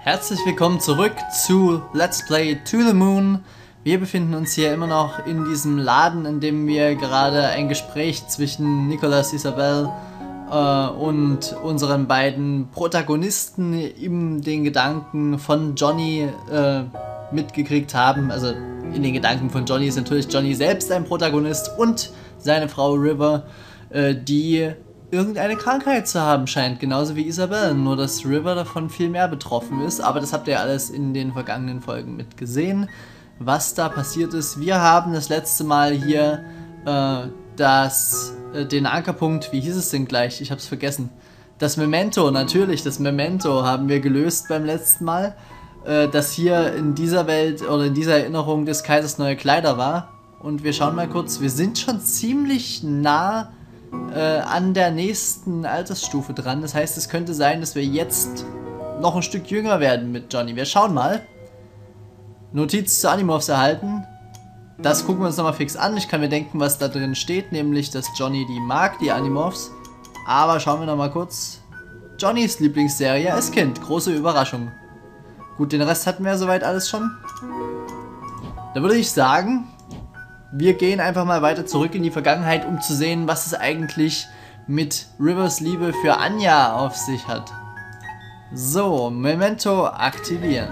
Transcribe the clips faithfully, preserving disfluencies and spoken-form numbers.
Herzlich willkommen zurück zu Let's Play To The Moon. Wir befinden uns hier immer noch in diesem Laden, in dem wir gerade ein Gespräch zwischen Nicolas Isabelle äh, und unseren beiden Protagonisten in den Gedanken von Johnny äh, mitgekriegt haben. Also in den Gedanken von Johnny ist natürlich Johnny selbst ein Protagonist und seine Frau River, äh, die irgendeine Krankheit zu haben scheint, genauso wie Isabelle, nur dass River davon viel mehr betroffen ist, aber das habt ihr alles in den vergangenen Folgen mitgesehen, was da passiert ist. Wir haben das letzte Mal hier äh, das, äh, den Ankerpunkt, wie hieß es denn gleich, ich hab's vergessen, das Memento, natürlich, das Memento haben wir gelöst beim letzten Mal, äh, das hier in dieser Welt oder in dieser Erinnerung des Kaisers neue Kleider war, und wir schauen mal kurz, wir sind schon ziemlich nah Äh, an der nächsten Altersstufe dran. Das heißt, es könnte sein, dass wir jetzt noch ein Stück jünger werden mit Johnny. Wir schauen mal. Notiz zu Animorphs erhalten. Das gucken wir uns nochmal fix an. Ich kann mir denken, was da drin steht, nämlich, dass Johnny die mag, die Animorphs. Aber schauen wir nochmal kurz. Johnnys Lieblingsserie als Kind. Große Überraschung. Gut, den Rest hatten wir soweit alles schon. Da würde ich sagen, wir gehen einfach mal weiter zurück in die Vergangenheit, um zu sehen, was es eigentlich mit Rivers Liebe für Anya auf sich hat. So, Memento aktivieren.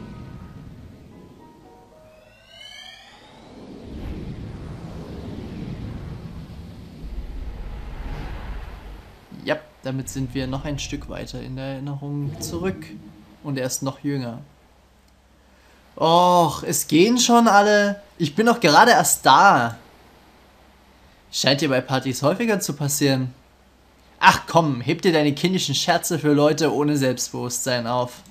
Ja, damit sind wir noch ein Stück weiter in der Erinnerung zurück. Und er ist noch jünger. Och, es gehen schon alle. Ich bin doch gerade erst da. Scheint dir bei Partys häufiger zu passieren. Ach komm, heb dir deine kindischen Scherze für Leute ohne Selbstbewusstsein auf.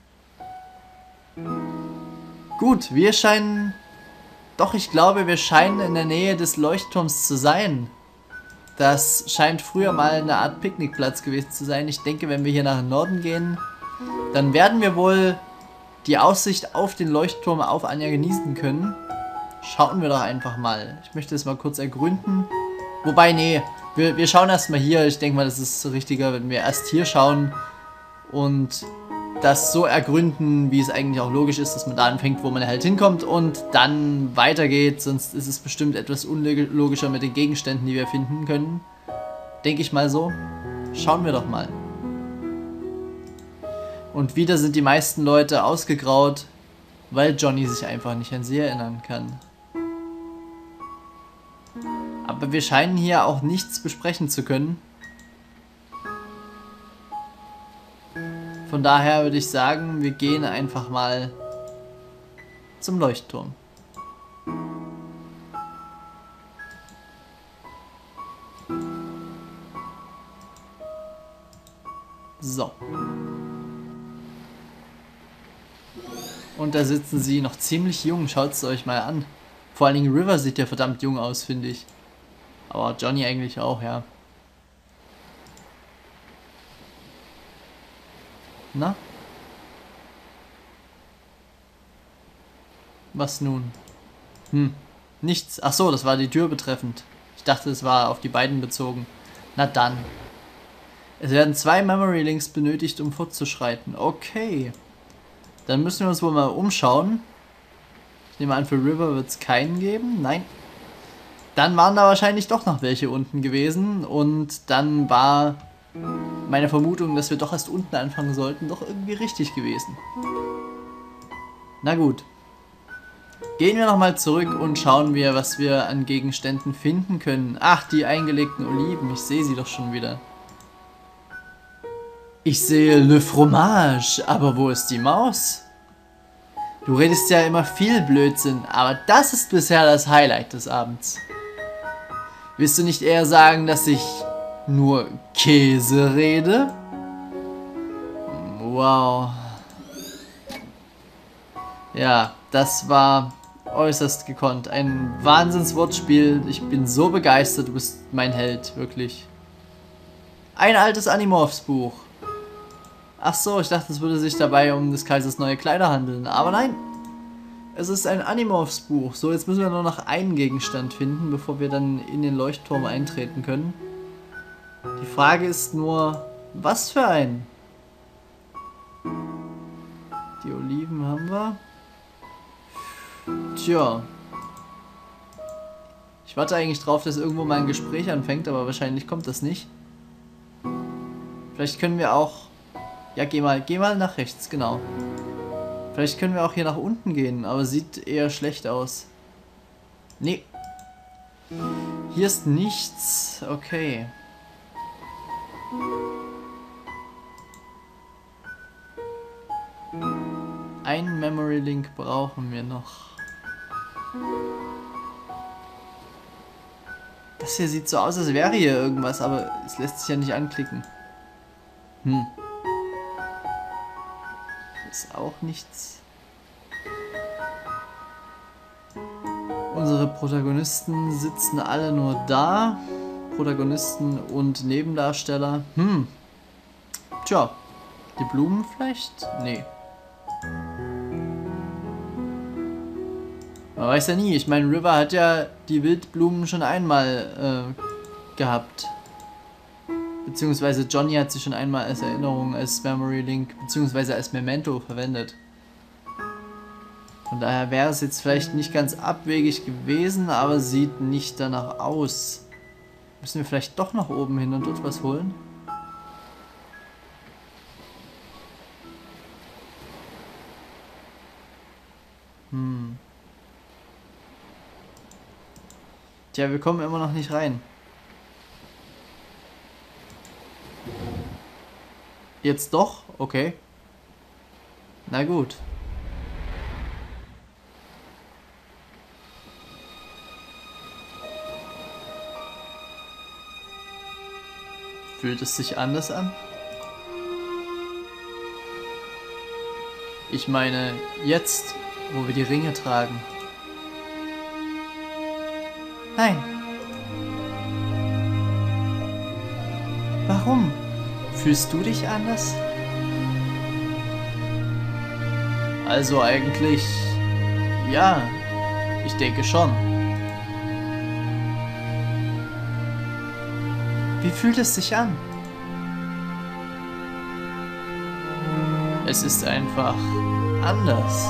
Gut, wir scheinen... Doch, ich glaube, wir scheinen in der Nähe des Leuchtturms zu sein. Das scheint früher mal eine Art Picknickplatz gewesen zu sein. Ich denke, wenn wir hier nach Norden gehen, dann werden wir wohl die Aussicht auf den Leuchtturm auf Anya genießen können. Schauen wir doch einfach mal. Ich möchte es mal kurz ergründen. Wobei, nee, wir, wir schauen erstmal hier. Ich denke mal, das ist richtiger, wenn wir erst hier schauen und das so ergründen, wie es eigentlich auch logisch ist, dass man da anfängt, wo man halt hinkommt und dann weitergeht. Sonst ist es bestimmt etwas unlogischer mit den Gegenständen, die wir finden können. Denke ich mal so. Schauen wir doch mal. Und wieder sind die meisten Leute ausgegraut, weil Johnny sich einfach nicht an sie erinnern kann. Aber wir scheinen hier auch nichts besprechen zu können. Von daher würde ich sagen, wir gehen einfach mal zum Leuchtturm. So. Und da sitzen sie noch ziemlich jung, schaut es euch mal an. Vor allen Dingen River sieht ja verdammt jung aus, finde ich. Aber Johnny eigentlich auch, ja. Na? Was nun? Hm, nichts. Ach so, das war die Tür betreffend. Ich dachte, es war auf die beiden bezogen. Na dann. Es werden zwei Memory Links benötigt, um fortzuschreiten. Okay. Dann müssen wir uns wohl mal umschauen. Ich nehme an, für River wird es keinen geben. Nein. Dann waren da wahrscheinlich doch noch welche unten gewesen. Und dann war meine Vermutung, dass wir doch erst unten anfangen sollten, doch irgendwie richtig gewesen. Na gut. Gehen wir nochmal zurück und schauen wir, was wir an Gegenständen finden können. Ach, die eingelegten Oliven. Ich sehe sie doch schon wieder. Ich sehe Le Fromage, aber wo ist die Maus? Du redest ja immer viel Blödsinn, aber das ist bisher das Highlight des Abends. Willst du nicht eher sagen, dass ich nur Käse rede? Wow. Ja, das war äußerst gekonnt. Ein Wahnsinnswortspiel. Ich bin so begeistert, du bist mein Held, wirklich. Ein altes Animorphs Buch. Ach so, ich dachte, es würde sich dabei um des Kaisers neue Kleider handeln. Aber nein, es ist ein Animorphs Buch. So, jetzt müssen wir nur noch einen Gegenstand finden, bevor wir dann in den Leuchtturm eintreten können. Die Frage ist nur, was für ein? Die Oliven haben wir. Tja. Ich warte eigentlich drauf, dass irgendwo mal ein Gespräch anfängt, aber wahrscheinlich kommt das nicht. Vielleicht können wir auch... Ja, geh mal, geh mal nach rechts, genau. Vielleicht können wir auch hier nach unten gehen, aber sieht eher schlecht aus. Nee. Hier ist nichts. Okay. Ein Memory Link brauchen wir noch. Das hier sieht so aus, als wäre hier irgendwas, aber es lässt sich ja nicht anklicken. Hm. Ist auch nichts. Unsere Protagonisten sitzen alle nur da. Protagonisten und Nebendarsteller. Hm. Tja. Die Blumen vielleicht? Nee. Man weiß ja nie. Ich meine, River hat ja die Wildblumen schon einmal äh, gehabt. Beziehungsweise Johnny hat sie schon einmal als Erinnerung, als Memory Link, beziehungsweise als Memento verwendet. Von daher wäre es jetzt vielleicht nicht ganz abwegig gewesen, aber sieht nicht danach aus. Müssen wir vielleicht doch nach oben hin und dort was holen? Hm. Tja, wir kommen immer noch nicht rein. Jetzt doch? Okay. Na gut. Fühlt es sich anders an? Ich meine, jetzt, wo wir die Ringe tragen. Nein. Warum? Fühlst du dich anders? Also eigentlich, ja, ich denke schon. Wie fühlt es sich an? Es ist einfach anders.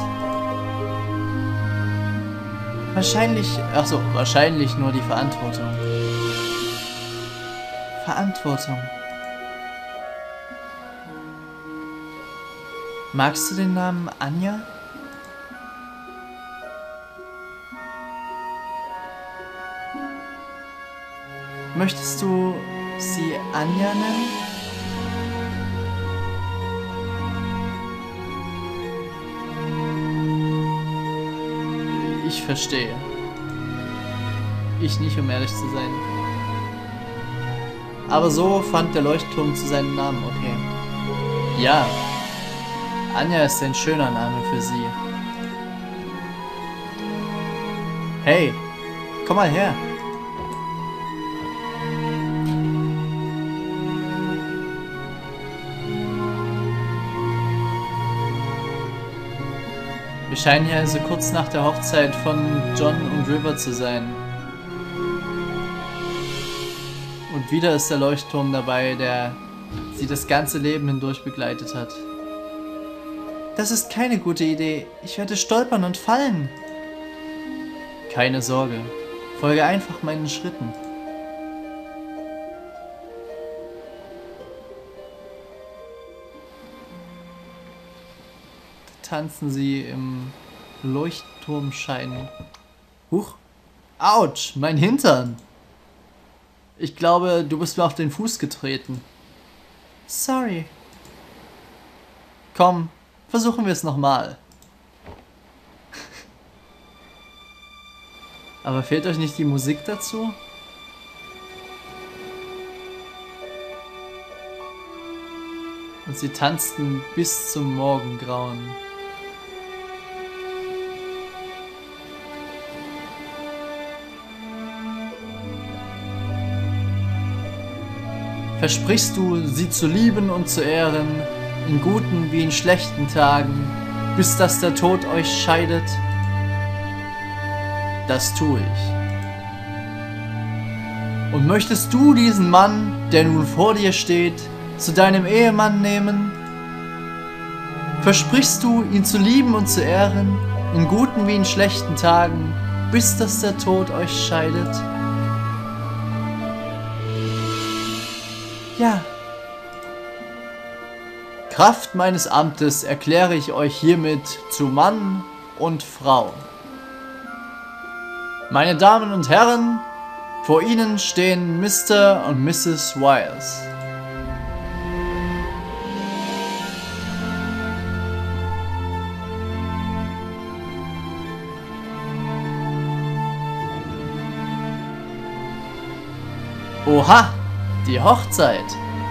Wahrscheinlich, ach so, wahrscheinlich nur die Verantwortung. Verantwortung. Magst du den Namen Anja? Möchtest du sie Anja nennen? Ich verstehe. Ich nicht, um ehrlich zu sein. Aber so fand der Leuchtturm zu seinem Namen, okay. Ja. Anja ist ein schöner Name für sie. Hey, komm mal her. Wir scheinen hier also kurz nach der Hochzeit von John und River zu sein. Und wieder ist der Leuchtturm dabei, der sie das ganze Leben hindurch begleitet hat. Das ist keine gute Idee. Ich werde stolpern und fallen. Keine Sorge. Folge einfach meinen Schritten. Da tanzen sie im Leuchtturmschein. Huch. Autsch, mein Hintern. Ich glaube, du bist mir auf den Fuß getreten. Sorry. Komm. Versuchen wir es nochmal. Aber fehlt euch nicht die Musik dazu? Und sie tanzten bis zum Morgengrauen. Versprichst du, sie zu lieben und zu ehren, in guten wie in schlechten Tagen, bis dass der Tod euch scheidet? Das tue ich. Und möchtest du diesen Mann, der nun vor dir steht, zu deinem Ehemann nehmen? Versprichst du, ihn zu lieben und zu ehren, in guten wie in schlechten Tagen, bis dass der Tod euch scheidet? Ja. Kraft meines Amtes erkläre ich euch hiermit zu Mann und Frau. Meine Damen und Herren, vor Ihnen stehen Mister und Misses Wiles. Oha, die Hochzeit.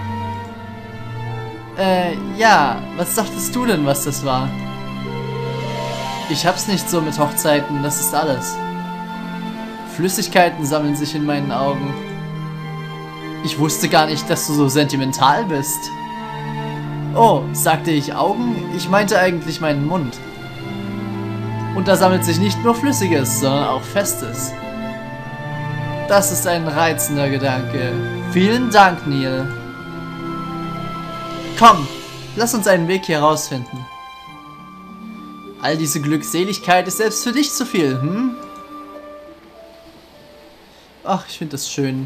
Äh, ja, was dachtest du denn, was das war? Ich hab's nicht so mit Hochzeiten, das ist alles. Flüssigkeiten sammeln sich in meinen Augen. Ich wusste gar nicht, dass du so sentimental bist. Oh, sagte ich Augen? Ich meinte eigentlich meinen Mund. Und da sammelt sich nicht nur Flüssiges, sondern auch Festes. Das ist ein reizender Gedanke. Vielen Dank, Neil. Komm, lass uns einen Weg hier rausfinden. All diese Glückseligkeit ist selbst für dich zu viel, hm? Ach, ich finde das schön.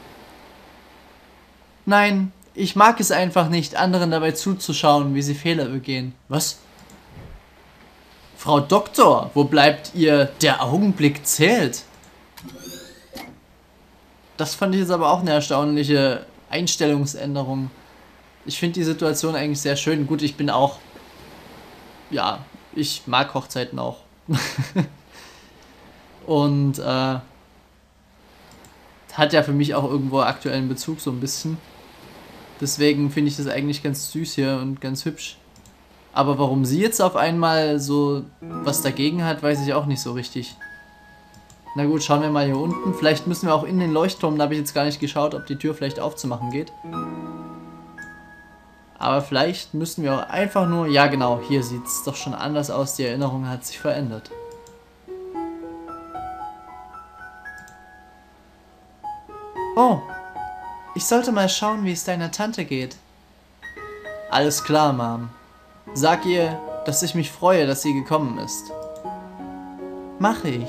Nein, ich mag es einfach nicht, anderen dabei zuzuschauen, wie sie Fehler begehen. Was? Frau Doktor, wo bleibt ihr? Der Augenblick zählt. Das fand ich jetzt aber auch eine erstaunliche Einstellungsänderung. Ich finde die Situation eigentlich sehr schön. Gut, ich bin auch... Ja, ich mag Hochzeiten auch. Und, äh... hat ja für mich auch irgendwo aktuellen Bezug, so ein bisschen. Deswegen finde ich das eigentlich ganz süß hier und ganz hübsch. Aber warum sie jetzt auf einmal so was dagegen hat, weiß ich auch nicht so richtig. Na gut, schauen wir mal hier unten. Vielleicht müssen wir auch in den Leuchtturm. Da habe ich jetzt gar nicht geschaut, ob die Tür vielleicht aufzumachen geht. Aber vielleicht müssen wir auch einfach nur... Ja genau, hier sieht es doch schon anders aus. Die Erinnerung hat sich verändert. Oh, ich sollte mal schauen, wie es deiner Tante geht. Alles klar, Mom. Sag ihr, dass ich mich freue, dass sie gekommen ist. Mache ich.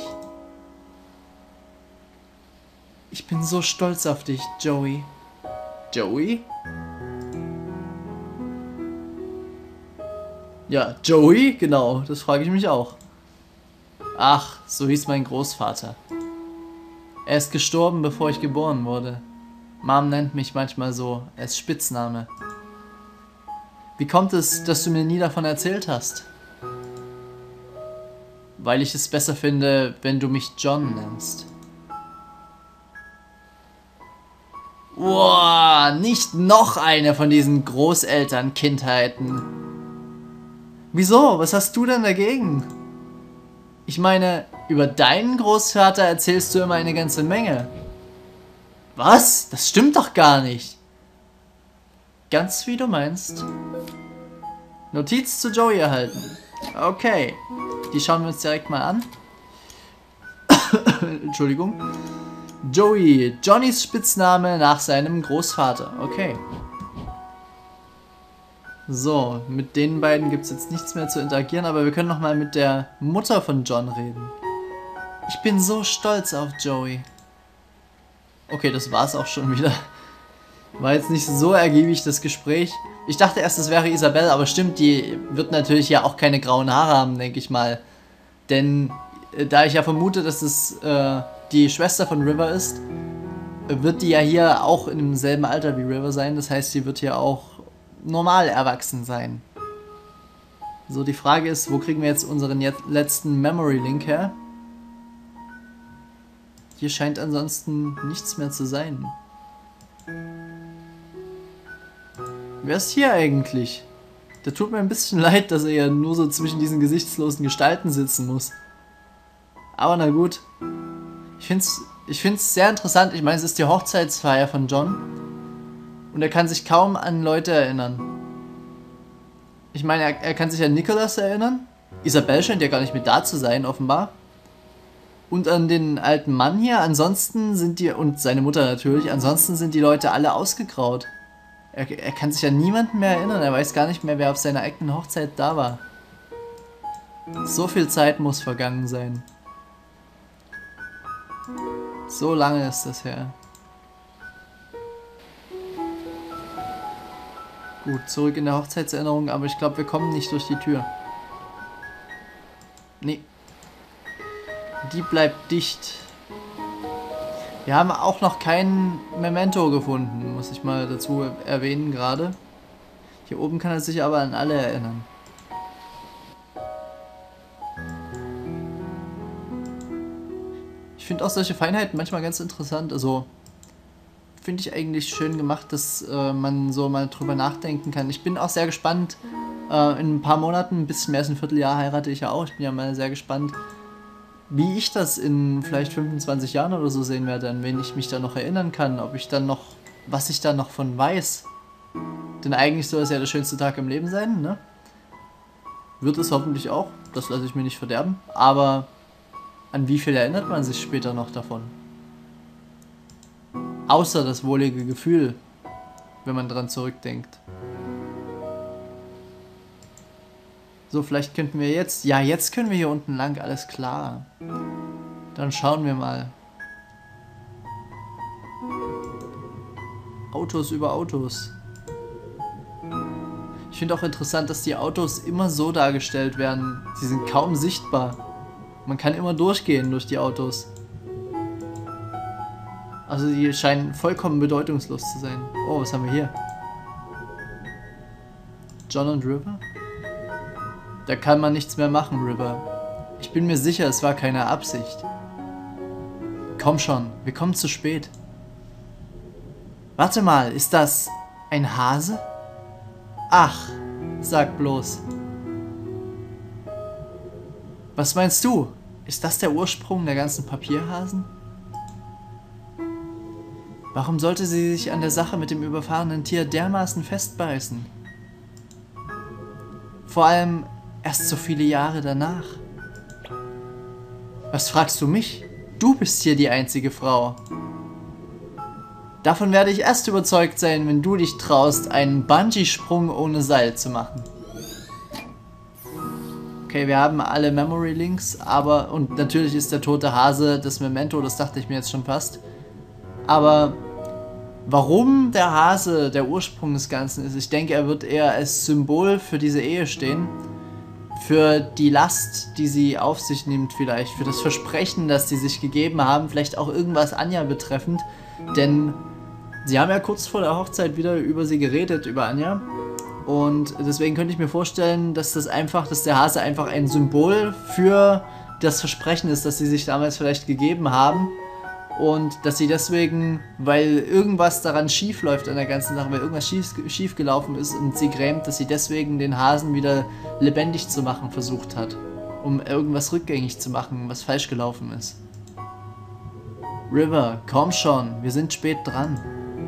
Ich bin so stolz auf dich, Joey. Joey? Ja, Joey? Genau, das frage ich mich auch. Ach, so hieß mein Großvater. Er ist gestorben, bevor ich geboren wurde. Mom nennt mich manchmal so, als Spitzname. Wie kommt es, dass du mir nie davon erzählt hast? Weil ich es besser finde, wenn du mich John nennst. Wow, nicht noch eine von diesen Großeltern-Kindheiten. Wieso? Was hast du denn dagegen? Ich meine, über deinen Großvater erzählst du immer eine ganze Menge. Was? Das stimmt doch gar nicht. Ganz wie du meinst. Notiz zu Joey erhalten. Okay, die schauen wir uns direkt mal an. Entschuldigung. Joey, Johnnys Spitzname nach seinem Großvater. Okay. So, mit den beiden gibt es jetzt nichts mehr zu interagieren, aber wir können noch mal mit der Mutter von John reden. Ich bin so stolz auf Joey. Okay, das war's auch schon wieder. War jetzt nicht so ergiebig, das Gespräch. Ich dachte erst, es wäre Isabelle, aber stimmt, die wird natürlich ja auch keine grauen Haare haben, denke ich mal. Denn äh, da ich ja vermute, dass es äh, die Schwester von River ist, wird die ja hier auch in demselben Alter wie River sein. Das heißt, sie wird hier auch normal erwachsen sein. So, die Frage ist, wo kriegen wir jetzt unseren jetzt letzten Memory Link her? Hier scheint ansonsten nichts mehr zu sein. Wer ist hier eigentlich? Der tut mir ein bisschen leid, dass er ja nur so zwischen diesen gesichtslosen Gestalten sitzen muss. Aber na gut. Ich find's, ich find's sehr interessant. Ich meine, es ist die Hochzeitsfeier von John. Und er kann sich kaum an Leute erinnern. Ich meine, er, er kann sich an Nicholas erinnern. Isabelle scheint ja gar nicht mit da zu sein, offenbar. Und an den alten Mann hier. Ansonsten sind die, und seine Mutter natürlich, ansonsten sind die Leute alle ausgegraut. Er, er kann sich an niemanden mehr erinnern. Er weiß gar nicht mehr, wer auf seiner eigenen Hochzeit da war. So viel Zeit muss vergangen sein. So lange ist das her. Gut, zurück in der Hochzeitserinnerung, aber ich glaube, wir kommen nicht durch die Tür. Nee. Die bleibt dicht. Wir haben auch noch kein Memento gefunden, muss ich mal dazu erwähnen gerade. Hier oben kann er sich aber an alle erinnern. Ich finde auch solche Feinheiten manchmal ganz interessant. Also finde ich eigentlich schön gemacht, dass äh, man so mal drüber nachdenken kann. Ich bin auch sehr gespannt. Äh, in ein paar Monaten, ein bisschen mehr als ein Vierteljahr heirate ich ja auch. Ich bin ja mal sehr gespannt, wie ich das in vielleicht fünfundzwanzig Jahren oder so sehen werde, an wen ich mich da noch erinnern kann, ob ich dann noch, was ich da noch von weiß. Denn eigentlich soll es ja der schönste Tag im Leben sein, ne? Wird es hoffentlich auch, das lasse ich mir nicht verderben, aber an wie viel erinnert man sich später noch davon? Außer das wohlige Gefühl, wenn man dran zurückdenkt. So, vielleicht könnten wir jetzt... Ja, jetzt können wir hier unten lang, alles klar. Dann schauen wir mal. Autos über Autos. Ich finde auch interessant, dass die Autos immer so dargestellt werden. Sie sind kaum sichtbar. Man kann immer durchgehen durch die Autos. Also die scheinen vollkommen bedeutungslos zu sein. Oh, was haben wir hier? John und River? Da kann man nichts mehr machen, River. Ich bin mir sicher, es war keine Absicht. Komm schon, wir kommen zu spät. Warte mal, ist das ein Hase? Ach, sag bloß. Was meinst du? Ist das der Ursprung der ganzen Papierhasen? Warum sollte sie sich an der Sache mit dem überfahrenen Tier dermaßen festbeißen? Vor allem erst so viele Jahre danach. Was fragst du mich? Du bist hier die einzige Frau. Davon werde ich erst überzeugt sein, wenn du dich traust, einen Bungee-Sprung ohne Seil zu machen. Okay, wir haben alle Memory Links, aber, und natürlich ist der tote Hase das Memento, das dachte ich mir jetzt schon fast. Aber warum der Hase der Ursprung des Ganzen ist, ich denke, er wird eher als Symbol für diese Ehe stehen. Für die Last, die sie auf sich nimmt vielleicht, für das Versprechen, das sie sich gegeben haben, vielleicht auch irgendwas Anja betreffend, denn sie haben ja kurz vor der Hochzeit wieder über sie geredet, über Anja, und deswegen könnte ich mir vorstellen, dass das einfach, dass der Hase einfach ein Symbol für das Versprechen ist, das sie sich damals vielleicht gegeben haben und dass sie deswegen, weil irgendwas daran schief läuft an der ganzen Sache, weil irgendwas schief, schief gelaufen ist und sie grämt, dass sie deswegen den Hasen wieder lebendig zu machen versucht hat, um irgendwas rückgängig zu machen, was falsch gelaufen ist. River, komm schon, wir sind spät dran.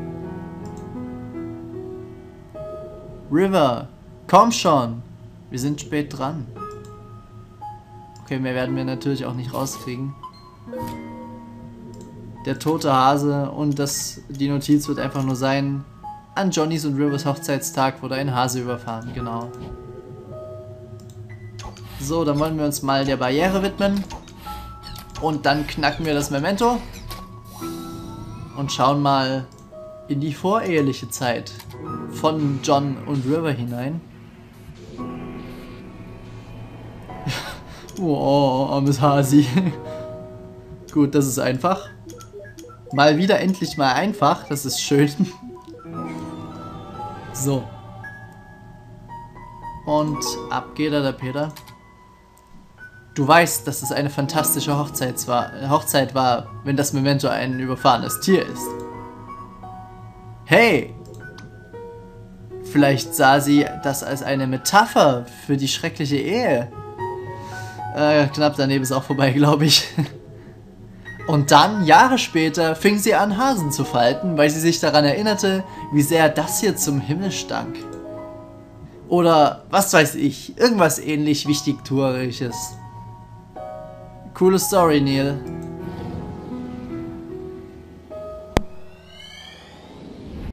River, komm schon, wir sind spät dran. Okay, mehr werden wir natürlich auch nicht rauskriegen. Der tote Hase und das, die Notiz wird einfach nur sein, an Johnnys und Rivers Hochzeitstag wurde ein Hase überfahren, genau. So, dann wollen wir uns mal der Barriere widmen und dann knacken wir das Memento und schauen mal in die voreheliche Zeit von John und River hinein. Oh, armes Hasi. Gut, das ist einfach. Mal wieder endlich mal einfach, das ist schön. So. Und ab geht er, der Peter. Du weißt, dass es eine fantastische Hochzeit war, Hochzeit war, wenn das Memento ein überfahrenes Tier ist. Hey! Vielleicht sah sie das als eine Metapher für die schreckliche Ehe. Äh, knapp daneben ist auch vorbei, glaube ich. Und dann, Jahre später, fing sie an, Hasen zu falten, weil sie sich daran erinnerte, wie sehr das hier zum Himmel stank. Oder, was weiß ich, irgendwas ähnlich Wichtigtuerisches. Coole Story, Neil.